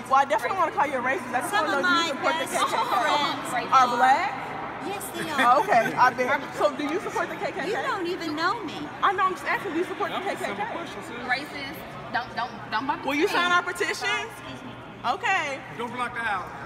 Well, I definitely want to call you a racist. I just want to know, do you support the KKK? Are black? Yes, they are. Okay, I bet. So do you support the KKK? You don't even know me. I know, I'm just asking, do you support the KKK? Racist. Don't bump. Will you sign our petition? Excuse me. Okay. Don't block the house.